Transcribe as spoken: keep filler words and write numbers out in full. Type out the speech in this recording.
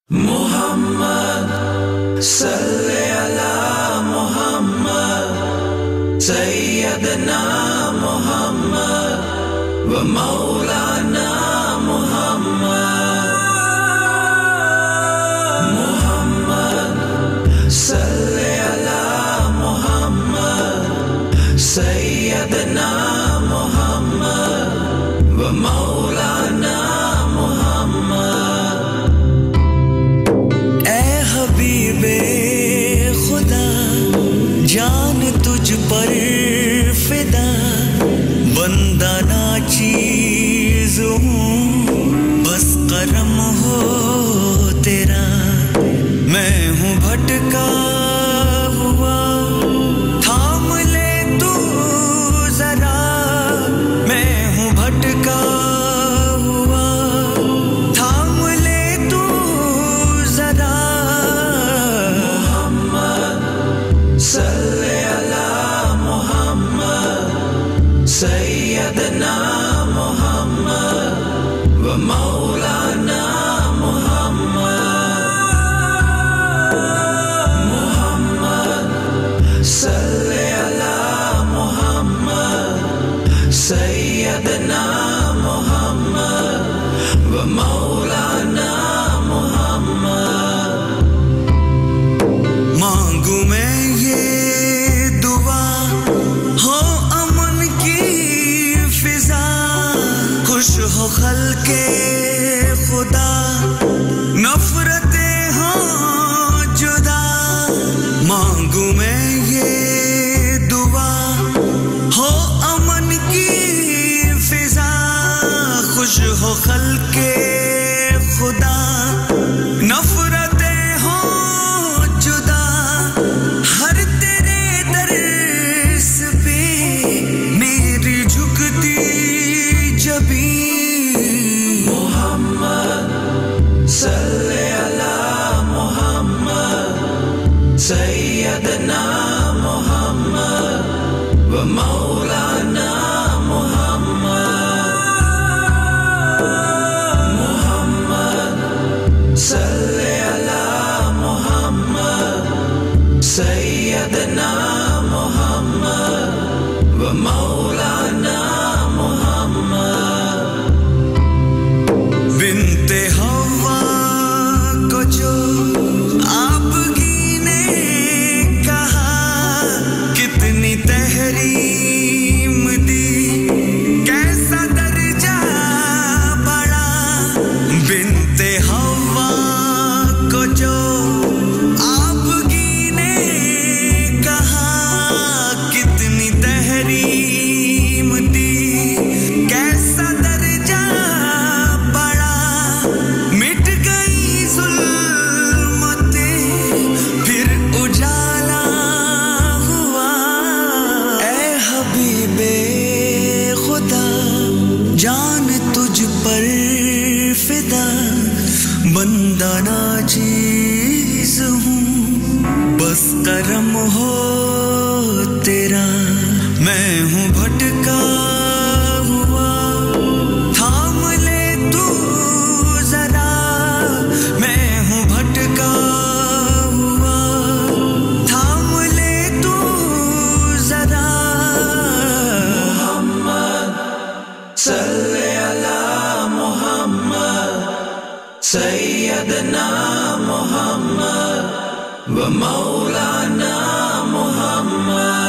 محمد صلی علی محمد سیدنا محمد و مولانا محمد محمد صلی علی محمد سیدنا محمد و مولانا جان تجھ پر فدا بندہ ناچیز ہوں بس کرم ہو تیرا میں ہوں بھٹکا ہوا تھام لے تو ذرا میں ہوں بھٹکا ہوا تھام لے تو ذرا صلی علی محمد سیدنا محمد و مولانا محمد محمد صلی علی محمد سیدنا محمد و مولانا محمد مانگوں میں ہو خلق خدا نفرتیں ہوں جدا مانگوں میں یہ دعا ہو امن کی فضا خوش ہو خلق خدا نفرتیں ہوں جدا ہر تیرے درس پہ میری جھکتی جبیں صلی علی محمد سیدنا محمد و مولانا محمد محمد صلی علی محمد سیدنا محمد و مولانا محمد بنت ہوا کو جو آپ کی نے کہا کتنی تحریم دی کیسا درجہ بڑا بنت ہوا کو جو آپ کی نے کہا کتنی تحریم دی کیسا درجہ مٹ گئی ظلمتیں پھر اجالا ہوا اے حبیب خدا جان تجھ پر فدا بندہ ناچیز ہوں بس کرم ہو تیرا میں ہوں بھٹکا ہوا تھام لے تو ذرا میں ہوں بھٹکا ہوا تھام لے تو ذرا محمد صلی علی محمد سیدنا محمد و مولانا محمد